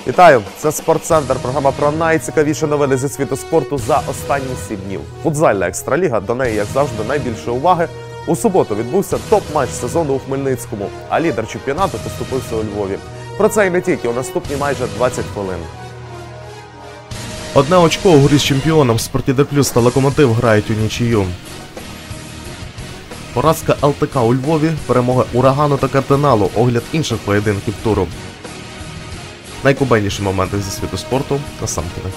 Вітаю! Це «Спортцентр», програма про найцікавіші новини зі світу спорту за останні 7 днів. Футзальна екстраліга, до неї, як завжди, найбільше уваги. У суботу відбувся топ-матч сезону у Хмельницькому, а лідер чемпіонату поступився у Львові. Про це і не тільки у наступні майже 20 хвилин. Одне очко у грі з чемпіоном «Спартідер Плюс» та «Локомотив» грають у нічию. Поразка ЛТК у Львові, перемоги «Урагану» та «Кардиналу», огляд інших поєдинків туру. Найкубенніші моменти зі світу спорту насамкінець.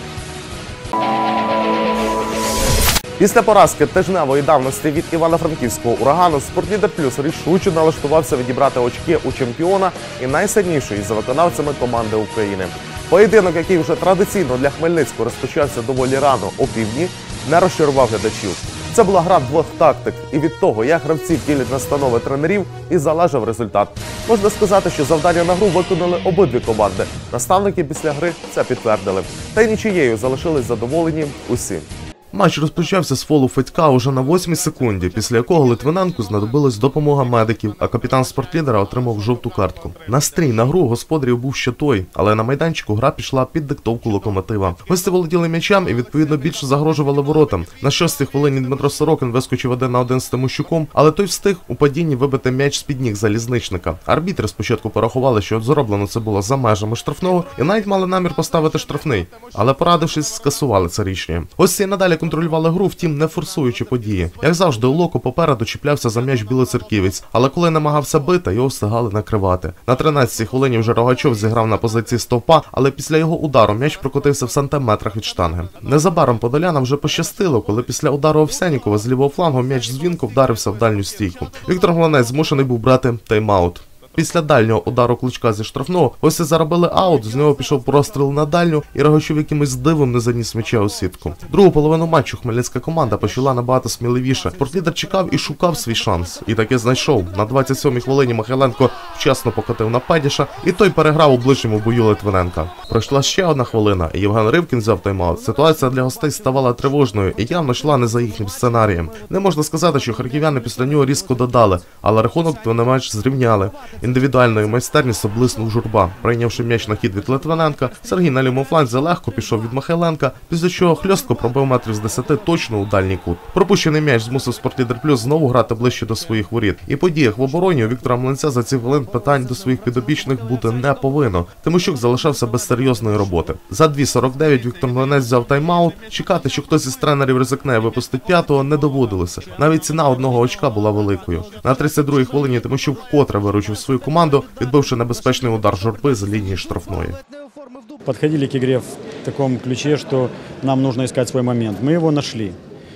Після поразки тижневої давності від Івано-Франківського «Урагану» «Спортлідер Плюс» рішуче налаштувався відібрати очки у чемпіона і найсильнішої за виконавцями команди України. Поєдинок, який вже традиційно для Хмельницького розпочався доволі рано, опівдні, не розчарував глядачів. Це була гра двох тактик, і від того, як гравці втілять настанови тренерів, і залежав результат. Можна сказати, що завдання на гру виконали обидві команди. Наставники після гри це підтвердили. Та й нічиєю залишились задоволені усі. Матч розпочався з фолу Федька уже на 8-й секунді, після якого Литвиненку знадобилась допомога медиків, а капітан «Спортлідера» отримав жовту картку. Настрій на гру господарів був ще той, але на майданчику гра пішла під диктовку «Локомотива». Гості володіли м'ячем і, відповідно, більше загрожували воротам. На 6-й хвилині Дмитро Сорокін вискочив 1-1 з Тимощуком, але той встиг у падінні вибити м'яч з-під ніг залізничника. Арбітри спочатку порахували, що зроблено це було за межами штрафного і навіть мали намір поставити штрафний, але, порадившись, скасували це рішення. Гості надалі контролювали гру, втім не форсуючи події. Як завжди, у Локо попереду чіплявся за м'яч білоцерківець, але коли намагався бити, його встигали накривати. На 13-й хвилині вже Рогачов зіграв на позиції стовпа, але після його удару м'яч прокотився в сантиметрах від штанги. Незабаром подолянам вже пощастило, коли після удару Овсянікова з лівого флангу м'яч дзвінко вдарився в дальню стійку. Віктор Гланець змушений був брати тайм-аут. Після дальнього удару Кличка зі штрафного гості заробили аут, з нього пішов простріл на дальню, і Рогачов якимось дивом не заніс м'яча у сітку. Другу половину матчу хмельницька команда почала набагато сміливіше. «Спортлідер» чекав і шукав свій шанс. І таки знайшов. На 27-й хвилині Михайленко вчасно покотив на Падіша, і той переграв у ближньому бою Литвиненка. Пройшла ще одна хвилина, і Євген Ривкін взяв тайм-аут. Ситуація для гостей ставала тривожною і явно йшла не за їхнім сценарієм. Не можна сказати, що харків'яни після нього різко додали, але рахунок на матч зрівняли. Індивідуальною майстерністю блиснув Журба. Прийнявши м'яч на хід від Литвиненка, Сергій на лівому фланзі легко пішов від Михайленка, після чого хльостко пробив метрів з 10 точно у дальній кут. Пропущений м'яч змусив «Спортлідер Плюс» знову грати ближче до своїх воріт. І по діях в обороні у Віктора Млинця за ці хвилин питань до своїх підопічних бути не повинно. Тимощук залишався без серйозної роботи. За 2:49 Віктор Млинець взяв тайм-аут. Чекати, що хтось із тренерів ризикне і випустить п'ятого, не доводилося. Навіть ціна одного очка була великою. На 32-й хвилині Тимощук вкотре виручив свою команду, відбивши небезпечний удар Журби з лінії штрафної. Подходили к игре в таком ключе, что нам нужно искать свой момент. Мы его нашли.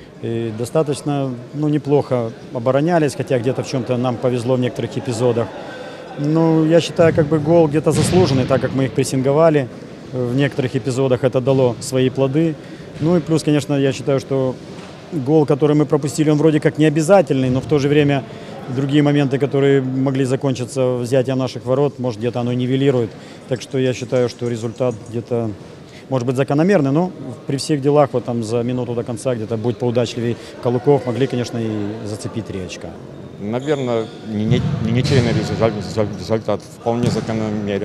И достаточно неплохо оборонялись, хотя где-то в чем-то нам повезло в некоторых эпизодах. Я считаю, гол где-то заслуженный, так как мы их прессинговали. В некоторых эпизодах это дало свои плоды. И плюс, конечно, я считаю, что гол, который мы пропустили, он вроде как не обязательный, но в то же время другие моменты, которые могли закончиться взятием наших ворот, может, где-то оно нивелирует. Так что я считаю, что результат где-то может быть закономерный, но при всех делах за минуту до конца где-то будь поудачливее Калуков, могли, конечно, и зацепить 3 очка. Наверное, ничейный результат вполне закономерен.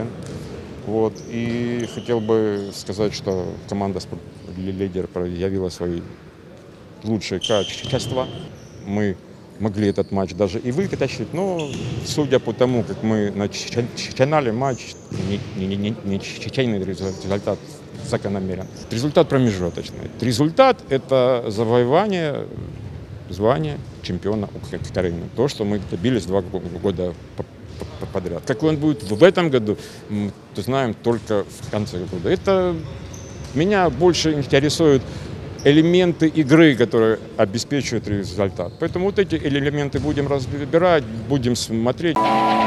И хотел бы сказать, что команда «Спортлидер» проявила свои лучшие качества. Мы могли этот матч даже и вытащить, но судя по тому, как мы начинали матч, ничейный результат закономерен. Результат промежуточный. Результат – это завоевание звания чемпиона Украины. То, что мы добились 2 года подряд. Какой он будет в этом году, мы знаем только в конце года. Это меня больше интересует элементы игры, которые обеспечивают результат. Поэтому вот эти элементы будем разбирать, будем смотреть.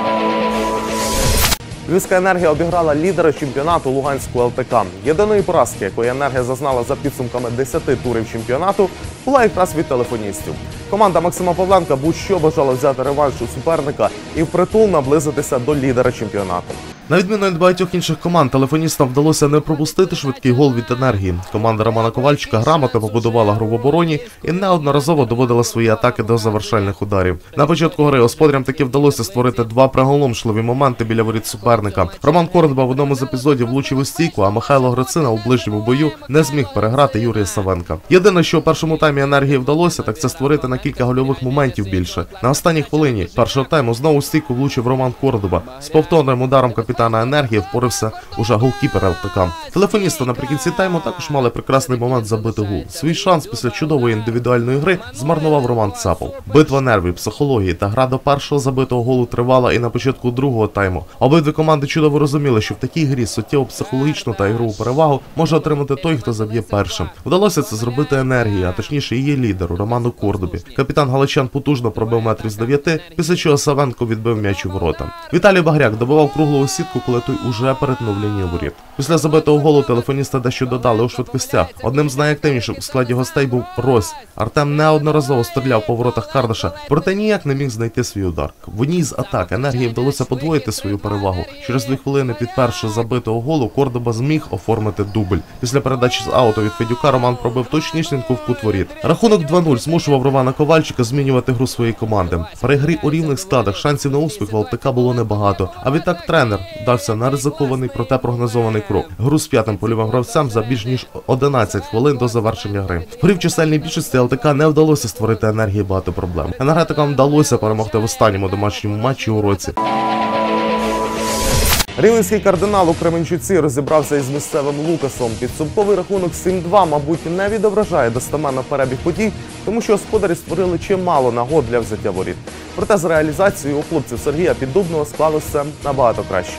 Львівська «Енергія» обіграла лідера чемпіонату Луганську ЛТК. Єдиної поразки, якої «Енергія» зазнала за підсумками 10 турів чемпіонату, була якраз від телефоністів. Команда Максима Павленка будь-що бажала взяти реванш у суперника і впритул наблизитися до лідера чемпіонату. На відміну від багатьох інших команд, телефоністам вдалося не пропустити швидкий гол від енергії. Команда Романа Ковальчика грамотно побудувала гру в обороні і неодноразово доводила свої атаки до завершальних ударів. На початку гри господарям таки вдалося створити два приголомшливі моменти біля воріт суперника. Роман Кордоба в одному з епізодів влучив у стійку, а Михайло Грицина у ближньому бою не зміг переграти Юрія Савенка. Єдине, що у першому таймі енергії вдалося, так це створити на кілька гольових моментів більше. На останній хвилині першого тайму знову у стійку влучив Роман Кордоба. З повторним ударом капітана енергії впорався уже голкіпер ЛТК. Телефоністи наприкінці тайму також мали прекрасний момент забити гол. Свій шанс після чудової індивідуальної гри змарнував Роман Цапов. Битва нервів, психології та гра до першого забитого голу тривала і на початку другого тайму. Обидві команди чудово розуміли, що в такій грі суттєво психологічну та ігрову перевагу може отримати той, хто заб'є першим. Вдалося це зробити енергії, а точніше її лідеру Роману Кордобі. Капітан галичан потужно пробив метрів з 9, після чого Савенко відбив м'яч у ворота. Віталій Багряк добивав круглу сітку, коли той уже перетнув лінію воріт. Після забитого голу телефоністи дещо додали у швидкостях. Одним з найактивніших у складі гостей був Рось. Артем неодноразово стріляв по воротах Кардаша, проте ніяк не міг знайти свій удар. В одній з атак енергії вдалося подвоїти свою перевагу. Через 2 хвилини від першого забитого голу Кордоба зміг оформити дубль. Після передачі з ауту від Федюка Роман пробив точнісінько в кут воріт. Рахунок 2-0 змушував Романа Ковальчика змінювати гру своєї команди. При грі у рівних складах шансів на успіх в ЛТК було небагато, а відтак тренер вдався на ризикований, проте прогнозований крок. Гру з 5-м польовим гравцем за більш ніж 11 хвилин до завершення гри. В грі в чисельній більшості ЛТК не вдалося створити енергії багато проблем. Енергетикам вдалося перемогти в останньому домашньому матчі у році. Рівненський кардинал у Кременчуці розібрався із місцевим Лукасом. Підсумковий рахунок 7-2, мабуть, не відображає достеменно перебіг подій, тому що господарі створили чимало нагод для взяття воріт. Проте з реалізацією у хлопців Сергія Піддубного склалося набагато краще.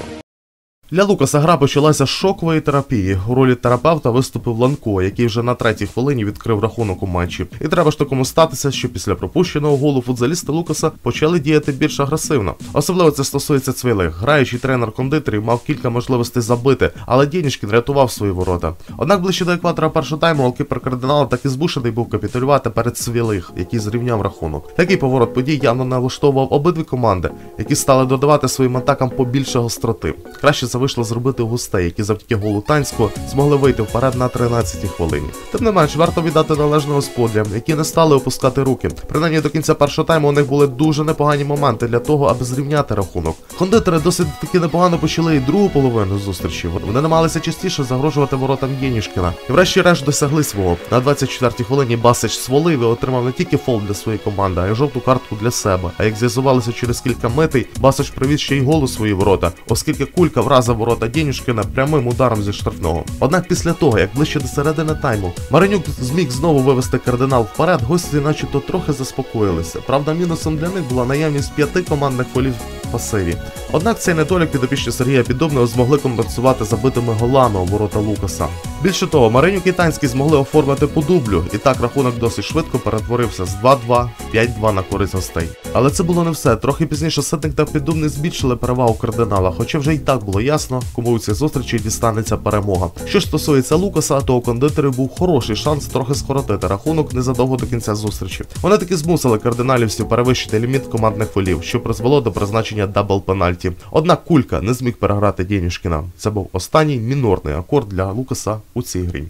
Для Лукаса гра почалася з шокової терапії. У ролі терапевта виступив Ланко, який вже на 3-й хвилині відкрив рахунок у матчі. І треба ж такому статися, що після пропущеного голу футзалісти Лукаса почали діяти більш агресивно. Особливо це стосується Цвілих. Граючий тренер кондитерів мав кілька можливостей забити, але Дєнішкін рятував свої ворота. Однак ближче до екватора першого тайму голкіпер кардинала так і змушений був капітулювати перед Цвілих, який зрівняв рахунок. Такий поворот подій явно не влаштовував обидві команди, які стали додавати своїм атакам побільше гостроти. Краще це вийшло зробити у гостей, які завдяки голу Танського змогли вийти вперед на 13-й хвилині. Тим не менш, варто віддати належне господарям, які не стали опускати руки. Принаймні до кінця першого тайму у них були дуже непогані моменти для того, аби зрівняти рахунок. Кондитери досить таки непогано почали і другу половину зустрічі. Вони намагалися частіше загрожувати воротам Єнішкіна. І врешті-решт досягли свого. На 24-й хвилині Басич свалив і отримав не тільки фол для своєї команди, а й жовту картку для себе. А як з'ясувалося через кілька митей, Басич привіз ще й гол у свої ворота, оскільки кулька вразив ворота Дєнішкіна прямим ударом зі штрафного. Однак після того, як ближче до середини тайму, Маринюк зміг знову вивести кардинал вперед, гості начебто трохи заспокоїлися. Правда, мінусом для них була наявність 5 командних фолів в пасиві. Однак цей недолік підопічні Сергія Піддубного змогли компенсувати забитими голами у ворота Лукаса. Більше того, Маринюк і Танський змогли оформити по дублю, і так рахунок досить швидко перетворився з 2-2 в 5-2 на користь гостей. Але це було не все. Трохи пізніше Ситник та Піддубний збільшили перевагу кардинала, хоча вже й так було ясно, кому у цій зустрічі дістанеться перемога. Що ж стосується Лукаса, то у кондитерів був хороший шанс трохи скоротити рахунок незадовго до кінця зустрічі. Вони таки змусили кардиналівців перевищити ліміт командних фолів, що призвело до призначення дабл-пенальті. Однак Кулька не зміг переграти Дєнішкіна. Це був останній мінорний акорд для Лукаса у цій грі.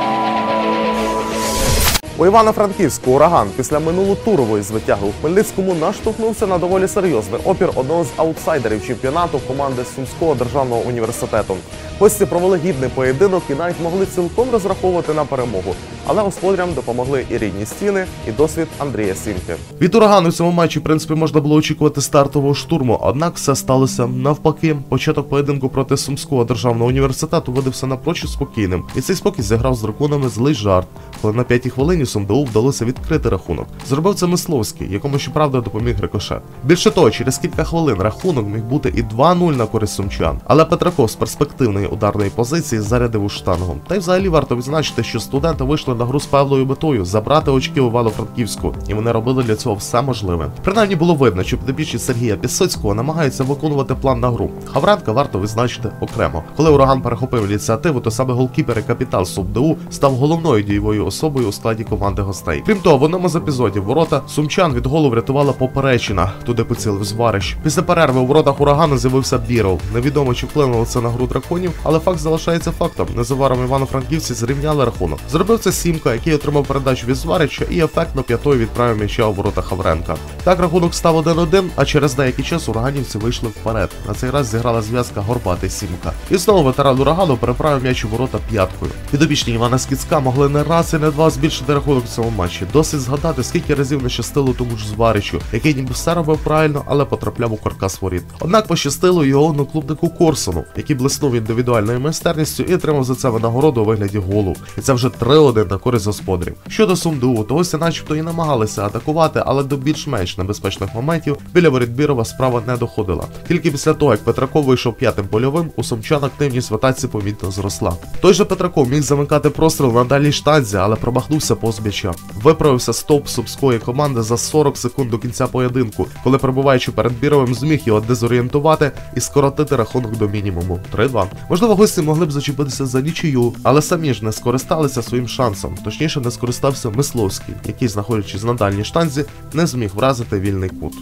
У Івано-Франківську «Ураган» після минулотурової звитяги у Хмельницькому наштовхнувся на доволі серйозний опір одного з аутсайдерів чемпіонату команди Сумського державного університету. Гості провели гідний поєдинок і навіть могли цілком розраховувати на перемогу. Але господарям допомогли і рідні стіни, і досвід Андрія Сімки. Від «Урагану» в цьому матчі, в принципі, можна було очікувати стартового штурму, однак все сталося навпаки. Початок поєдинку проти Сумського державного університету видався напрочуд спокійним. І цей спокій зіграв з драконами злий жарт, коли на 5-й хвилині СумДУ вдалося відкрити рахунок. Зробив це Мисловський, якому, щоправда, допоміг рикошет. Більше того, через кілька хвилин рахунок міг бути і 2-0 на користь сумчан. Але Петраков з перспективної ударної позиції зарядив у штангу. Та й взагалі варто відзначити, що студенти вийшли вийшли на гру з певною метою – забрати очки у Івано-Франківську, і вони робили для цього все можливе. Принаймні було видно, що підопічні Сергія Пісоцького намагаються виконувати план на гру. Хавренка варто визначити окремо. Коли Ураган перехопив ініціативу, то саме голкіпер і капітан СумДУ став головною дієвою особою у складі команди гостей. Крім того, в одному з епізодів ворота сумчан від голу врятувала поперечина, туди поцілив Зварич. Після перерви у воротах Урагану з'явився Біров. Невідомо, чи вплинуло це на гру драконів, але факт залишається фактом. Незабаром івано-франківці зрівняли рахунок. Зробив це Сімка, який отримав передачу від Зварича і ефектно п'ятою відправив м'яча у ворота Хавренка. Так рахунок став 1-1, а через деякий час ураганівці вийшли вперед. На цей раз зіграла зв'язка Горбатий Сімка. І знову ветеран Урагану переправив м'яч у ворота п'яткою. Підопічні Івана Скіцька могли не раз і не два збільшити рахунок в цьому матчі. Досить згадати, скільки разів не щастило тому ж Зваричу, який ніби все робив правильно, але потрапляв у каркас воріт. Однак пощастило його одноклубнику Корсуну, який блиснув індивідуальною майстерністю і отримав за це винагороду у вигляді голу. І це вже 3-1 на користь господарів. Щодо СумДУ, то ось начебто і намагалися атакувати, але до більш-менш небезпечних моментів біля воріт Бірова справа не доходила. Тільки після того, як Петраков вийшов п'ятим польовим, у сумчан активність в атаці помітно зросла. Той же Петраков міг замикати простріл на дальній штанзі, але промахнувся повз м'яча. Виправився стовп сумської команди за 40 секунд до кінця поєдинку, коли, перебуваючи перед Біровим, зміг його дезорієнтувати і скоротити рахунок до мінімуму – 3-2. Можливо, гості могли б зачепитися за нічию, але самі ж не скористалися своїм шансом. Точніше, не скористався Мисловський, який, знаходячись на дальній штанзі, не зміг вразити вільний кут.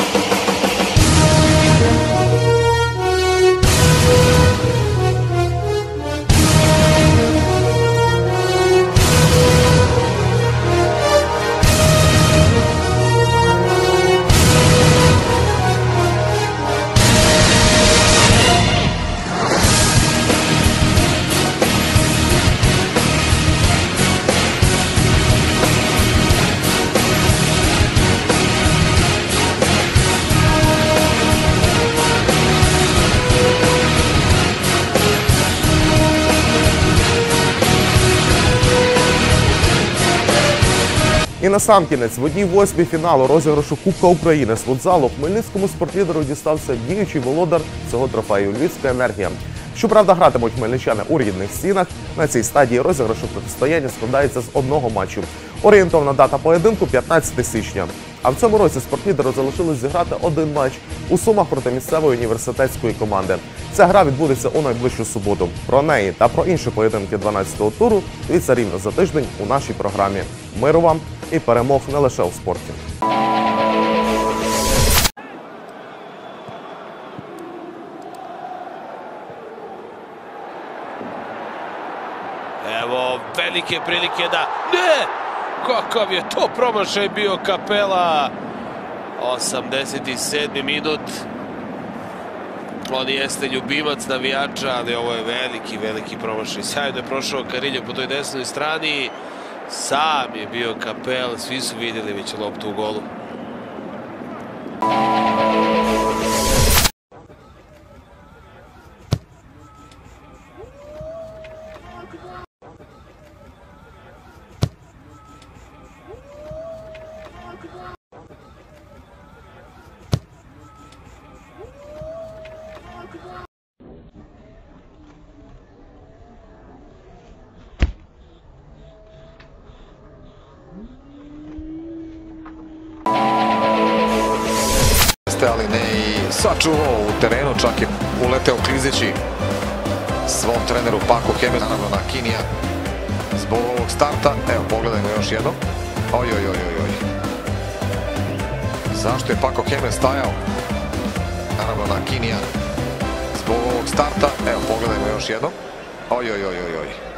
І насамкінець, в 1/8 фіналу розіграшу Кубка України з футзалу хмельницькому спортлідеру дістався діючий володар цього трофею – Львівська енергія. Щоправда, гратимуть хмельничани у рідних стінах. На цій стадії розіграшу протистояння складається з одного матчу. Орієнтовна дата поєдинку – 15 січня. А в цьому році спортлідеру залишилось зіграти один матч у Сумах проти місцевої університетської команди. Ця гра відбудеться у найближчу суботу. Про неї та про інші поєдинки 12-го туру дивіться рівно за тиждень у нашій програмі. Миру вам і перемог не лише у спорті. Evo velike prilike da... Ne! Kakav je to promašaj bio Kapela. 87. minut. On jeste ljubimac navijača, ali ovo je veliki, veliki promašaj. Sjajno je prošao Kariljo po toj desnoj strani. Sam je bio Kapel, svi su vidjeli već loptu u golu. Ali ne i sačuvao u terenu, čak je uleteo klizeći svom treneru Paku Heme, naravno na Kinija zbog ovog starta. Evo, pogledajmo još jednom. Oj. Zašto je Paku Heme stajao? Naravno na Kinija zbog ovog starta. Evo, pogledajmo još jednom. Oj.